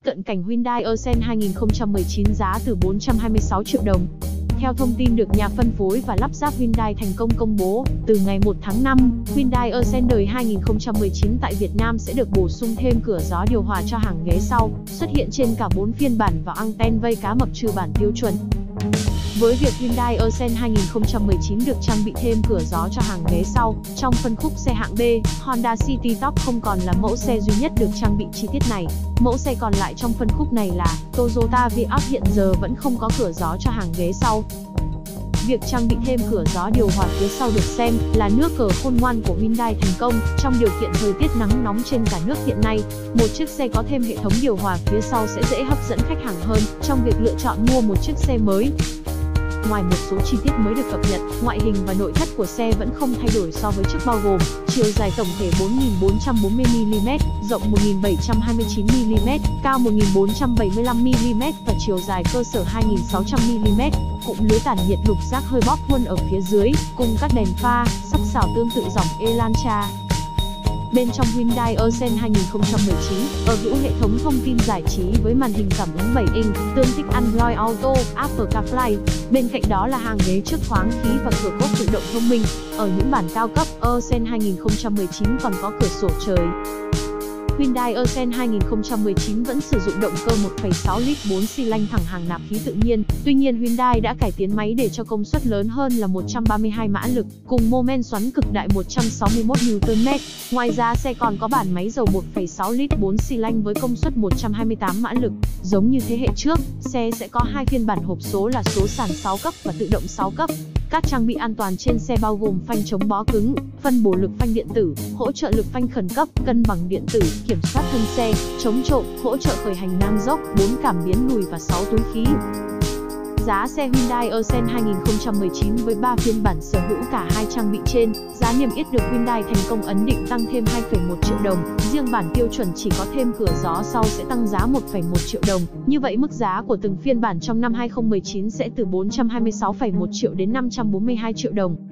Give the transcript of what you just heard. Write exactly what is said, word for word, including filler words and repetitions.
cận cảnh Hyundai Accent hai không một chín giá từ bốn trăm hai mươi sáu triệu đồng. Theo thông tin được nhà phân phối và lắp ráp Hyundai thành công công bố, từ ngày một tháng năm, Hyundai Accent đời hai không một chín tại Việt Nam sẽ được bổ sung thêm cửa gió điều hòa cho hàng ghế sau, xuất hiện trên cả bốn phiên bản và anten vây cá mập trừ bản tiêu chuẩn. Với việc Hyundai Accent hai không một chín được trang bị thêm cửa gió cho hàng ghế sau, trong phân khúc xe hạng B, Honda City Top không còn là mẫu xe duy nhất được trang bị chi tiết này. Mẫu xe còn lại trong phân khúc này là Toyota Vios hiện giờ vẫn không có cửa gió cho hàng ghế sau. Việc trang bị thêm cửa gió điều hòa phía sau được xem là nước cờ khôn ngoan của Hyundai thành công trong điều kiện thời tiết nắng nóng trên cả nước hiện nay. Một chiếc xe có thêm hệ thống điều hòa phía sau sẽ dễ hấp dẫn khách hàng hơn trong việc lựa chọn mua một chiếc xe mới. Ngoài một số chi tiết mới được cập nhật, ngoại hình và nội thất của xe vẫn không thay đổi so với trước, bao gồm chiều dài tổng thể bốn nghìn bốn trăm bốn mươi mi li mét, rộng một nghìn bảy trăm hai mươi chín mi li mét, cao một nghìn bốn trăm bảy mươi lăm mi li mét và chiều dài cơ sở hai nghìn sáu trăm mi li mét. Cụm lưới tản nhiệt lục giác hơi bóp huân ở phía dưới, cùng các đèn pha, sắc sảo tương tự dòng Elantra. Bên trong Hyundai Accent hai không một chín, ở hữu hệ thống thông tin giải trí với màn hình cảm ứng bảy inch, tương thích Android Auto, Apple CarPlay. Bên cạnh đó là hàng ghế trước thoáng khí và cửa cốp tự động thông minh. Ở những bản cao cấp, Accent hai không một chín còn có cửa sổ trời. Hyundai Accent hai không một chín vẫn sử dụng động cơ một phẩy sáu lít bốn xi lanh thẳng hàng nạp khí tự nhiên. Tuy nhiên Hyundai đã cải tiến máy để cho công suất lớn hơn là một trăm ba mươi hai mã lực, cùng mô men xoắn cực đại một trăm sáu mươi mốt niu tơn mét. Ngoài ra xe còn có bản máy dầu một phẩy sáu lít bốn xi lanh với công suất một trăm hai mươi tám mã lực. Giống như thế hệ trước, xe sẽ có hai phiên bản hộp số là số sàn sáu cấp và tự động sáu cấp. Các trang bị an toàn trên xe bao gồm phanh chống bó cứng, phân bổ lực phanh điện tử, hỗ trợ lực phanh khẩn cấp, cân bằng điện tử, kiểm soát thân xe, chống trộm, hỗ trợ khởi hành ngang dốc, bốn cảm biến lùi và sáu túi khí. Giá xe Hyundai Accent hai không một chín với ba phiên bản sở hữu cả hai trang bị trên, giá niêm yết được Hyundai thành công ấn định tăng thêm hai phẩy một triệu đồng, riêng bản tiêu chuẩn chỉ có thêm cửa gió sau sẽ tăng giá một phẩy một triệu đồng. Như vậy mức giá của từng phiên bản trong năm hai không một chín sẽ từ bốn trăm hai mươi sáu phẩy một triệu đến năm trăm bốn mươi hai triệu đồng.